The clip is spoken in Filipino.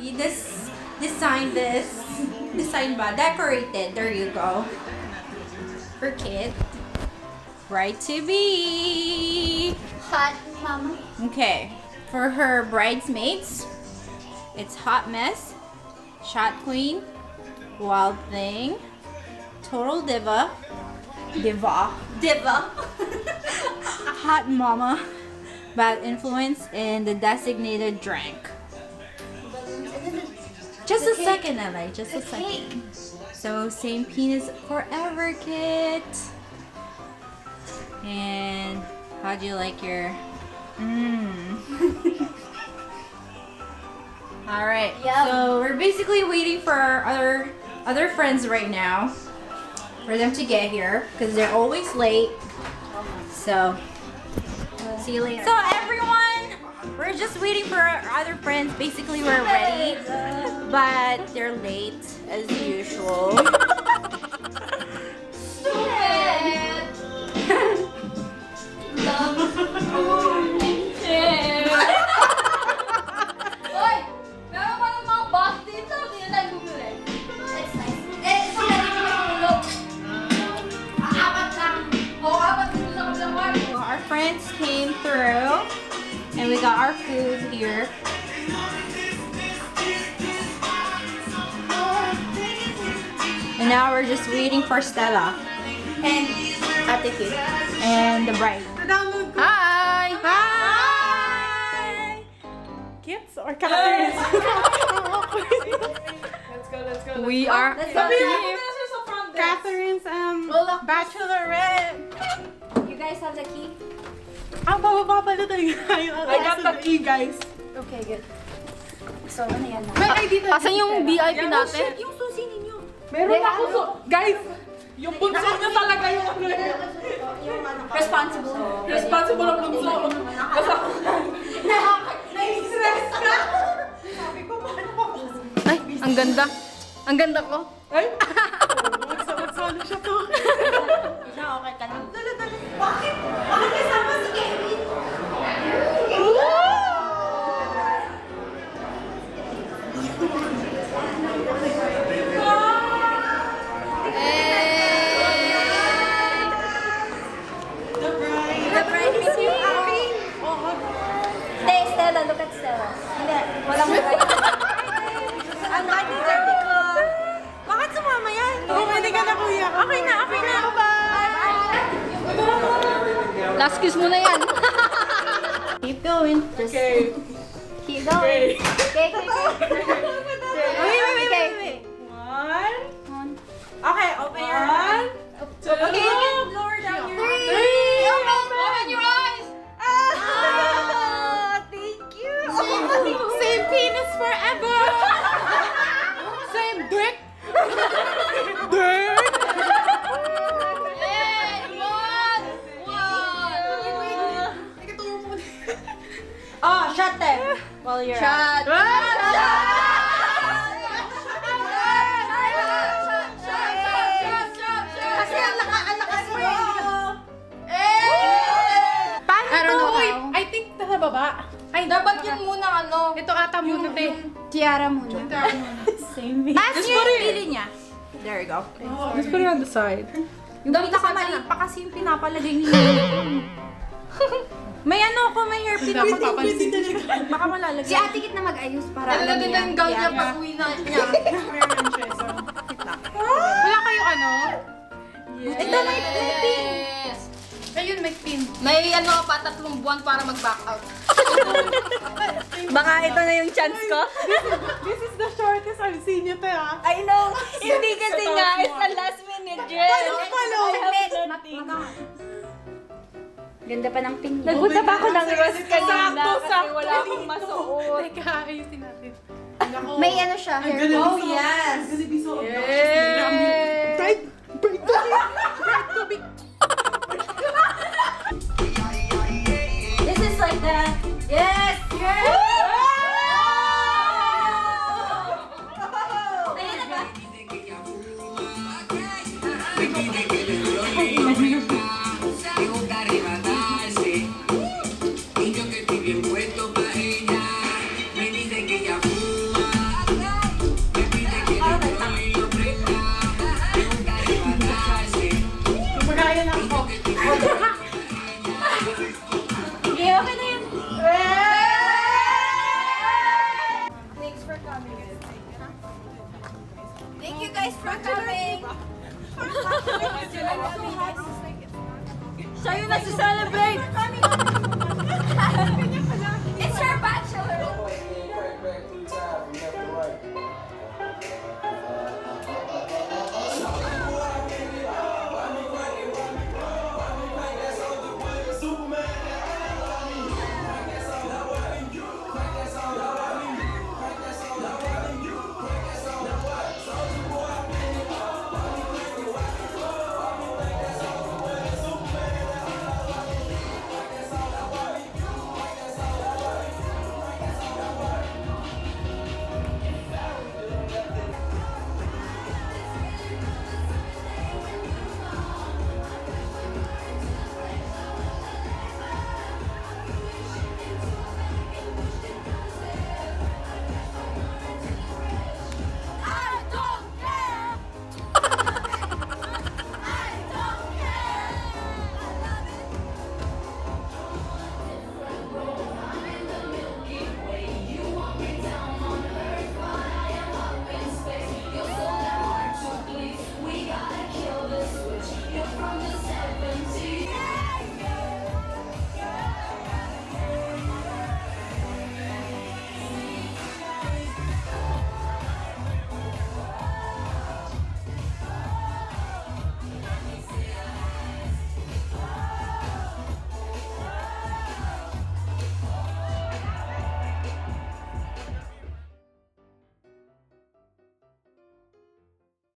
We designed this. Designed ba? Decorated. There you go. For Kit. Bride to be. Hot mama. Okay. For her bridesmaids, it's Hot Mess, Shot Queen, Wild Thing, Total Diva, Hot Mama, Bad Influence, and the Designated Drink. Just a second, Eli. Just a second. So, same penis forever, Kit. And how do you like your... Alright, so we're basically waiting for our other friends right now for them to get here because they're always late. So, see you later. So everyone, we're just waiting for our other friends. Basically, we're ready, but they're late as usual. Our friends came through and we got our food here. And now we're just waiting for Stella and Ate Kit and the bride. Hi! Hi! Kids or Catherine's? Let's go. We are Catherine's bachelorette. You guys have the key? Ang bababa pala tayo. I got the key, guys. Okay, good. So, ano yan? May ID na. Asan yung VIP natin? Yung susi ninyo. Meron ako. Guys, yung bunso niya talaga yung ano yun. Responsible. Responsible ang bunso. Nai-stress ka. Sabi ko, paano ko? Ay, ang ganda. Ang ganda ko. Ay! Ano siya to? Siya, okay ka lang. Bakit? Bakit kasama si Kevin? The bride is here. Hey, Stella, look at Stella. Hindi, walang bride. Ang bride is dirty ko. Bakit sumama yan? Hindi ka na, kuya. Okay na. Bye! Last kiss mo na yan. Keep going. Okay. Keep going. Okay. Wait. One. Okay, open your One. Two. Okay, you can lower down your Three. Open your eyes. Thank you. Same penis forever. Same dick. Dick. Oh, shut them. While you're Shot. Kasi ang lakas mo Paano I don't know to? Wait, how. I think nasa baba. Ay, Dapat yun muna ano. ito ata muna, te. Tiara muna. Same video. Taas niya yung pili niya. There you go. Let's put it on the side. Yung pinakamaliit pa kasi yung pinapalagay niya. May ano ako, may hairpin ako. Baka malalagay. Si Ate Kit na mag-ayos para Ano alam din niya. ang gown niya pag uwi na niya. Wala kayong ano? Ito may pin. Yes. Ayun, may pin. May ano pa, 3 buwan para mag-back out. Baka ito na yung chance ko. This is the shortest I've seen you, te, ah. I know. Hindi kasi nga, it's the last minute dress. Ganda pa ng pink. Nagpunta pa ako ng rose kanina kasi Sakto. wala akong masuot. Teka, ayusin natin. May ano siya, hair. Oh, yes. Bright to be. This is like the... Yes! Yes! Ayan na ba? guys for coming. Siya yung nagsa-celebrate!